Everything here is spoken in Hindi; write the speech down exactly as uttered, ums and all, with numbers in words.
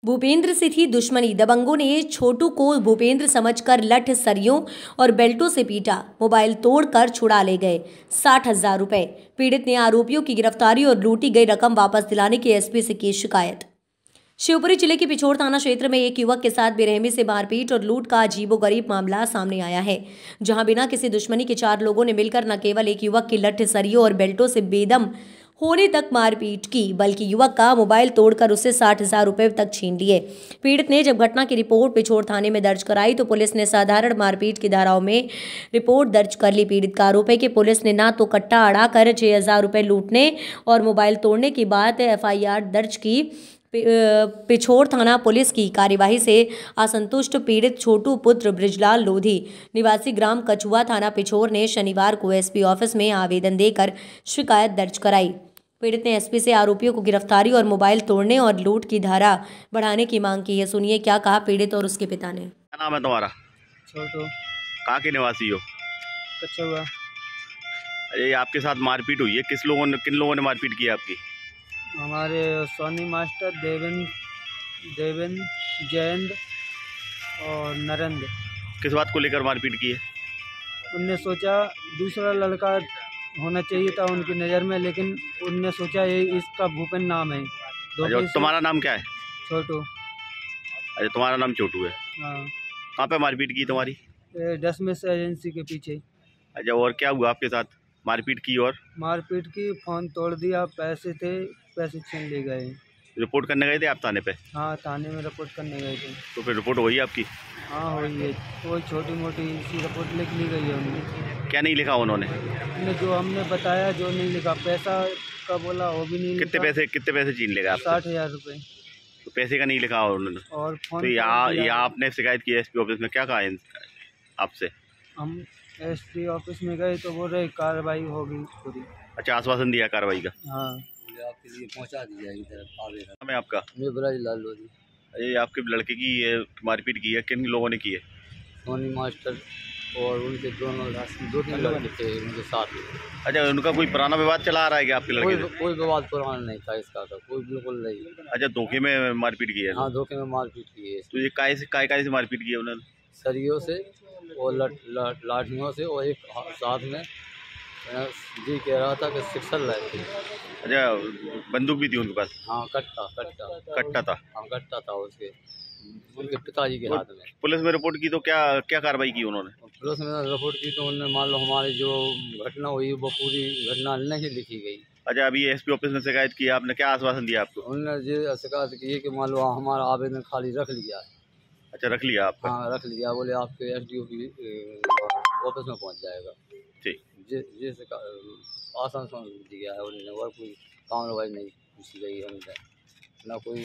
भूपेंद्र से थी दुश्मनी। दबंगों ने छोटू को भूपेंद्र समझकर लठ, सरियों और बेल्टों से पीटा। मोबाइल तोड़कर छुड़ा ले गए साठ हजार रुपए। पीड़ित ने आरोपियों की गिरफ्तारी और लूटी गई रकम वापस दिलाने की एसपी से की शिकायत। शिवपुरी जिले के पिछोर थाना क्षेत्र में एक युवक के साथ बेरहमी से मारपीट और लूट का अजीबोगरीब मामला सामने आया है, जहां बिना किसी दुश्मनी के चार लोगों ने मिलकर न केवल एक युवक की लठ, सरियों और बेल्टों से बेदम होने तक मारपीट की, बल्कि युवक का मोबाइल तोड़कर उससे साठ हजार रुपए तक छीन लिए। पीड़ित ने जब घटना की रिपोर्ट पिछोर थाने में दर्ज कराई तो पुलिस ने साधारण मारपीट की धाराओं में रिपोर्ट दर्ज कर ली। पीड़ित का आरोप है कि पुलिस ने ना तो कट्टा अड़ाकर छह हजार रुपए लूटने और मोबाइल तोड़ने की बात एफ आई आर दर्ज की। पिछोर थाना पुलिस की कार्यवाही से असंतुष्ट पीड़ित छोटू पुत्र बृजलाल लोधी निवासी ग्राम कछुआ थाना पिछोर ने शनिवार को एसपी ऑफिस में आवेदन देकर शिकायत दर्ज कराई। पीड़ित ने एसपी से आरोपियों को गिरफ्तारी और मोबाइल तोड़ने और लूट की धारा बढ़ाने की मांग की है। सुनिए क्या कहा पीड़ित और उसके पिता ने। क्या नाम है तुम्हारा? छोटू। कहाँ के निवासी हो? कछुआ। अरे आपके साथ मारपीट हुई है, किस लोगों ने किन लोगों ने मारपीट की है आपकी? हमारे सोनी मास्टर, देवेंद्र देवेंद्र जयंत और नरेंद्र। किस बात को लेकर मारपीट की है? उनने सोचा दूसरा लड़का होना चाहिए था उनकी नज़र में, लेकिन उनने सोचा ये इसका भूपेन नाम है। अच्छा, तुम्हारा नाम क्या है? छोटू। अच्छा, तुम्हारा नाम छोटू है। हाँ। कहाँ पे मारपीट की तुम्हारी? दसमें एजेंसी के पीछे। अच्छा, और क्या हुआ आपके साथ? मारपीट की और मारपीट की, फोन तोड़ दिया, पैसे थे, पैसे छीन ले गए। रिपोर्ट करने गए थे आप थाने पे? हाँ, थाने में रिपोर्ट करने गए थे। तो फिर रिपोर्ट हुई आपकी? हाँ हुई है, कोई छोटी मोटी सी रिपोर्ट लिख ली गई है उनने। क्या नहीं लिखा उन्होंने? उन्होंने जो हमने बताया जो नहीं लिखा, पैसा का बोला वो भी नहीं लिखा। कितने पैसे कितने पैसे छीन लेगा आपसे? साठ हजार रुपये। तो पैसे का नहीं लिखा उन्होंने। और फोन तो यहाँ यहाँ आपने शिकायत की एसपी ऑफिस में, क्या कहा है आपसे? हम एसपी ऑफिस में गए तो बोल रहे कार्रवाई होगी पूरी। अच्छा, आश्वासन दिया कार्रवाई का? हाँ, आपके लिए पहुंचा दी जाएगी। मैं आपका मैं बृजलाल लोधी। ये आपके लड़के की ये मारपीट की है, किन लोगों ने की है? सोनी मास्टर और उनके दोनों दो तीन लड़के थे उनके साथ। अच्छा, उनका कोई पुराना विवाद चला आ रहा है क्या आपके लड़के कोई से? कोई विवाद पुराना नहीं था इसका, तो कोई बिल्कुल नहीं। अच्छा, धोखे में मारपीट की है? हाँ, धोखे में मारपीट की है। तो ये काय से काय काय से मारपीट की है उन्होंने? सरियों से और लट, लट, लाठियों से, और एक साथ में जी कह रहा था कि सिक्सर लाए थे। अच्छा, बंदूक भी थी उनके पास? हाँ, कट्टा कट्टा कट्टा था? हाँ, कट्टा था उसके उनके पिताजी के हाथ में। पुलिस में रिपोर्ट की तो क्या क्या कार्रवाई की उन्होंने? पुलिस में रिपोर्ट की तो उन्होंने मान लो हमारी जो घटना हुई वो पूरी घटना नहीं लिखी गई। अच्छा, अभी एसपी ऑफिस में शिकायत की, आपने क्या आश्वासन दिया आपको? उन्होंने ये शिकायत की है कि मान लो हमारा आवेदन खाली रख लिया है। अच्छा, रख लिया आपका? हाँ, रख लिया। बोले आपके एस डी ओ की ऑफिस में पहुंच जाएगा। ठीक। ये ये आश्वासन दिया है उन्होंने, और कोई कार्रवाई नहीं पूछी गई है उनसे, ना कोई